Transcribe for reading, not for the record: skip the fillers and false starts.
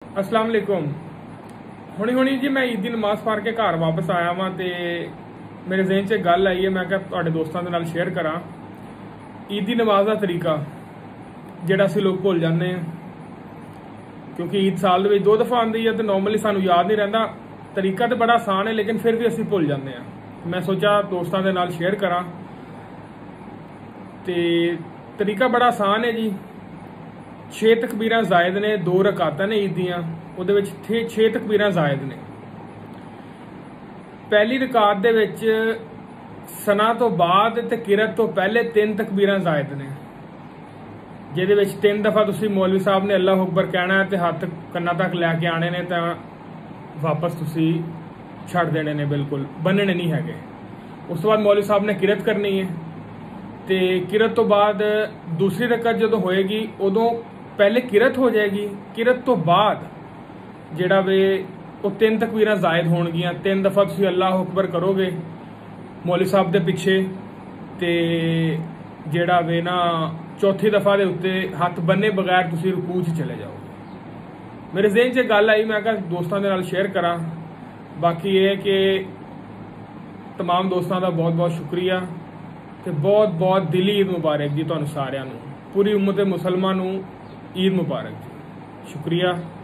अस्सलाम वालेकुम। हुणी जी मैं ईद की नमाज पढ़ के घर वापस आया वां ते मेरे ज़हन च गल आई है, मैं क्या तुहाडे दोस्तां दे नाल शेयर करा। ईद की नमाज का तरीका जिहड़ा असीं लोग भुल जाते हैं, क्योंकि ईद साल दे विच 2 दफ़ा आती है तो नॉर्मली सानूं याद नहीं रहिंदा। तरीका तो बड़ा आसान है लेकिन फिर भी असीं भुल जाते हैं। मैं सोचा दोस्तां दे नाल शेयर करा। ते तरीका बड़ा आसान है जी। 6 तकबीरां जायद ने, 2 रकातां ने ईद दियां, ਉਹਦੇ ਵਿੱਚ 6 ਤਕਬੀਰਾਂ ਜ਼ਾਇਦ ਨੇ। ਪਹਿਲੀ ਰਕਾਤ ਦੇ ਵਿੱਚ ਸਨਾ ਤੋਂ ਬਾਅਦ ਤੇ ਕਿਰਤ ਤੋਂ ਪਹਿਲੇ 3 ਤਕਬੀਰਾਂ ਜ਼ਾਇਦ ਨੇ, ਜਿਹਦੇ ਵਿੱਚ 3 ਦਫਾ ਤੁਸੀਂ ਮੌਲਵੀ ਸਾਹਿਬ ਨੇ ਅੱਲਾਹੁ ਅਕਬਰ ਕਹਿਣਾ ਤੇ ਹੱਥ ਕੰਨਾਂ ਤੱਕ ਲੈ ਕੇ ਆਣੇ ਨੇ, ਤਾਂ ਵਾਪਸ ਤੁਸੀਂ ਛੱਡ ਦੇਣੇ ਨੇ, ਬਿਲਕੁਲ ਬੰਨਣੇ ਨਹੀਂ ਹੈਗੇ। ਉਸ ਤੋਂ ਬਾਅਦ ਮੌਲਵੀ ਸਾਹਿਬ ਨੇ ਕਿਰਤ ਕਰਨੀ ਹੈ ਤੇ ਕਿਰਤ ਤੋਂ ਬਾਅਦ ਦੂਸਰੀ ਰਕਤ ਜਦੋਂ ਹੋਏਗੀ ਉਦੋਂ ਪਹਿਲੇ ਕਿਰਤ ਹੋ ਜਾਏਗੀ। ਕਿਰਤ ਤੋਂ ਬਾਅਦ ਜਿਹੜਾ ਵੇ ਉਹ 3 ਤਕਬੀਰਾਂ ਜ਼ਾਇਦ ਹੋਣਗੀਆਂ। 3 ਦਫਾ ਤੁਸੀਂ ਅੱਲਾਹੁ ਅਕਬਰ ਕਰੋਗੇ ਮੌਲਵੀ ਸਾਹਿਬ ਦੇ ਪਿੱਛੇ, ਤੇ ਜਿਹੜਾ ਵੇ ਨਾ ਚੌਥੀ ਦਫਾ ਦੇ ਉੱਤੇ ਹੱਥ ਬੰਨੇ ਬਗੈਰ ਤੁਸੀਂ ਰਕੂਅ 'ਚ ਚਲੇ ਜਾਓਗੇ। ਮੇਰੇ ਜ਼ਿਹਨ 'ਚ ਗੱਲ ਆਈ, ਮੈਂ ਕਿਹਾ ਦੋਸਤਾਂ ਦੇ ਨਾਲ ਸ਼ੇਅਰ ਕਰਾਂ। ਬਾਕੀ ਇਹ ਕਿ तमाम दोस्तों का बहुत बहुत शुक्रिया ते बहुत बहुत दिली ईद मुबारक जी। तुहानूं सारिआं नूं, पूरी उम्मत मुसलमान नूं ईद मुबारक जी। शुक्रिया।